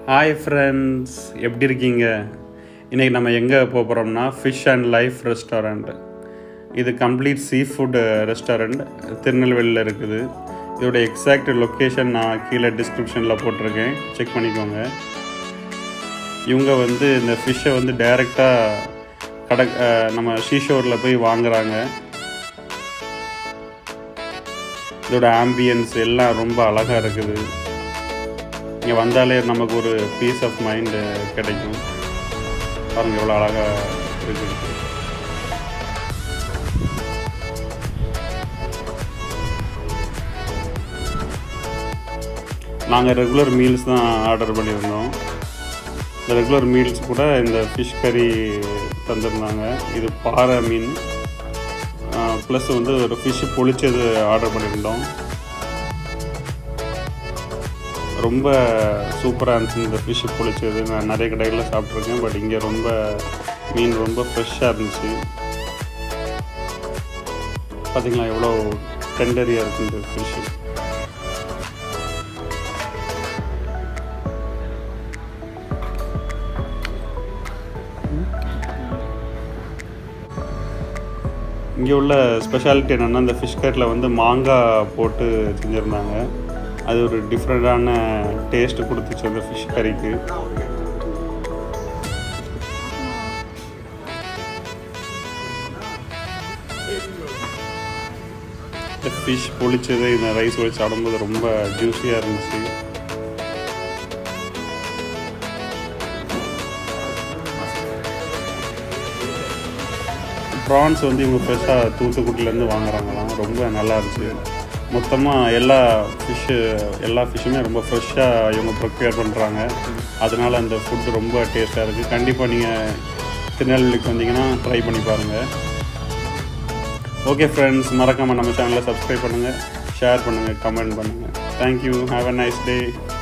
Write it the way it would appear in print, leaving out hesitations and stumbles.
Hi friends, எப்படி இருக்கீங்க? இன்றைக்கி நம்ம எங்கே போகிறோம்னா ஃபிஷ் அண்ட் லைஃப் ரெஸ்டாரண்ட். இது கம்ப்ளீட் சீ ஃபுட் ரெஸ்டாரண்ட் திருநெல்வேலியில் இருக்குது. இதோட எக்ஸாக்ட் லொக்கேஷன் நான் கீழே டிஸ்கிரிப்ஷனில் போட்டிருக்கேன், செக் பண்ணிக்கோங்க. இவங்க இந்த ஃபிஷ்ஷை டைரெக்டாக நம்ம ஷீஷோரில் போய் வாங்குகிறாங்க. இதோட ஆம்பியன்ஸ் எல்லாம் ரொம்ப அழகாக இருக்குது. இங்கே வந்தாலே நமக்கு ஒரு பீஸ் ஆஃப் மைண்டு கிடைக்கும். பாருங்கள் எவ்வளோ அழகாக இருக்குது. நாங்கள் ரெகுலர் மீல்ஸ் தான் ஆர்டர் பண்ணியிருந்தோம். இந்த ரெகுலர் மீல்ஸ் கூட இந்த ஃபிஷ் கறி தந்துருந்தாங்க. இது பாறை மீன் ப்ளஸ் ஒரு ஃபிஷ்ஷு பொளிச்சது ஆர்டர் பண்ணியிருந்தோம். ரொம்ப சூப்பராக இருந்துச்சு இந்த ஃபிஷ்ஷு பொளிச்சது. நான் நிறைய கடைகளில் சாப்பிட்ருக்கேன், பட் இங்கே மீன் ரொம்ப ஃப்ரெஷ்ஷாக இருந்துச்சு. பார்த்திங்களா எவ்வளோ டெண்டரியாக இருக்குது இந்த ஃபிஷ்ஷு. இங்கே உள்ள ஸ்பெஷாலிட்டி என்னென்னா, இந்த ஃபிஷ் கறியில் மாங்காய் போட்டு செஞ்சுருந்தாங்க. அது ஒரு டிஃப்ரெண்ட்டான டேஸ்ட்டு கொடுத்துச்சு அந்த ஃபிஷ் கறிக்கு. இந்த ஃபிஷ் பொளிச்சது இந்த ரைஸ் வச்சு சாப்பிடும்போது ரொம்ப ஜூஸியாக இருந்துச்சு. ப்ரான்ஸ் இவங்க ஃப்ரெஷ்ஷாக தூத்துக்குடியிலேருந்து வாங்குறாங்களாம். ரொம்ப நல்லா இருந்துச்சு. மொத்தமாக எல்லா ஃபிஷ்ஷுமே ரொம்ப ஃப்ரெஷ்ஷாக இவங்க ப்ரிப்பேர் பண்ணுறாங்க. அதனால் அந்த ஃபுட்டு ரொம்ப டேஸ்ட்டாக இருக்குது. கண்டிப்பாக நீங்கள் திருநெல்வேலிக்கு வந்தீங்கன்னா ட்ரை பண்ணி பாருங்கள். ஓகே ஃப்ரெண்ட்ஸ், மறக்காமல் நம்ம சேனலை சப்ஸ்கிரைப் பண்ணுங்கள், ஷேர் பண்ணுங்கள், கமெண்ட் பண்ணுங்கள். Thank you. Have a nice day.